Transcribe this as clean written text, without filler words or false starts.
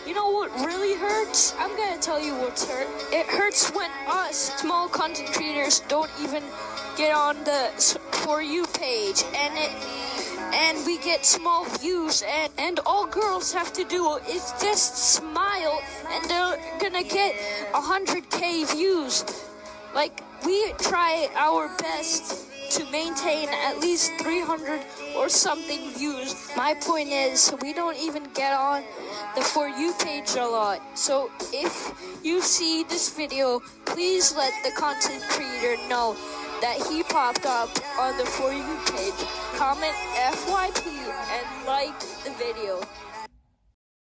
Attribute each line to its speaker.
Speaker 1: You know what really hurts? I'm gonna tell you what's hurt. It hurts when us small content creators don't even get on the For You page, and we get small views, and all girls have to do is just smile, and they're gonna get 100K views. Like, we try our best to maintain at least 300 or something views. My point is, we don't even get on the For You page a lot. So if you see this video, please let the content creator know that he popped up on the For You page. Comment FYP and like the video.